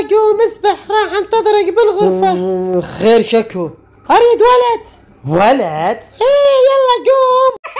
يلا قوم اسبح، راح انتظرك بالغرفة. خير شكو؟ اريد ولد. ولد؟ ايه يلا قوم.